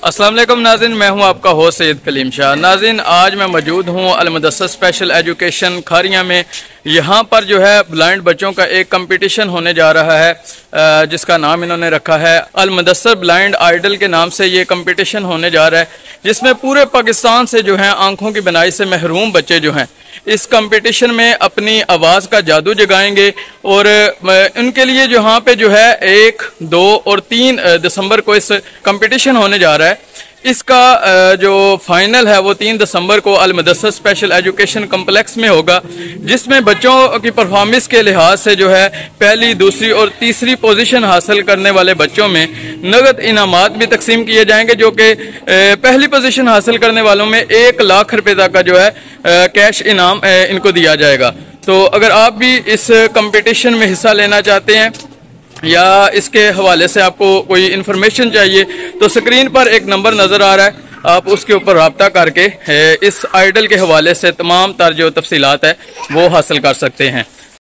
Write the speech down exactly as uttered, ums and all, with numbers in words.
अस्सलाम वालेकुम नाज़रीन, मैं हूं आपका होस्ट सैयद कलीम शाह। नाज़रीन, आज मैं मौजूद हूं अल मुदस्सर स्पेशल एजुकेशन खारियां में। यहां पर जो है ब्लाइंड बच्चों का एक कंपटीशन होने जा रहा है जिसका नाम इन्होंने रखा है अल मुदस्सर ब्लाइंड आइडल के नाम से ये कंपटीशन होने जा रहा है, जिसमें पूरे पाकिस्तान से जो है आंखों की बनाई से महरूम बच्चे जो हैं इस कंपटीशन में अपनी आवाज़ का जादू जगाएंगे। और उनके लिए जहाँ पे जो है एक दो और तीन दिसंबर को इस कंपटीशन होने जा रहा है। इसका जो फाइनल है वो तीन दिसंबर को Al Mudassar special education complex में होगा, जिसमें बच्चों की परफॉर्मेंस के लिहाज से जो है पहली, दूसरी और तीसरी पोजीशन हासिल करने वाले बच्चों में नगद इनामात भी तकसीम किए जाएंगे, जो कि पहली पोजीशन हासिल करने वालों में एक लाख रुपए तक का जो है कैश इनाम इनको दिया जाएगा। तो अगर आप भी इस कंपटीशन में हिस्सा लेना चाहते हैं या इसके हवाले से आपको कोई इन्फॉर्मेशन चाहिए तो स्क्रीन पर एक नंबर नज़र आ रहा है, आप उसके ऊपर रब्ता करके इस आइडल के हवाले से तमाम तर जो तफसीलात है वो हासिल कर सकते हैं।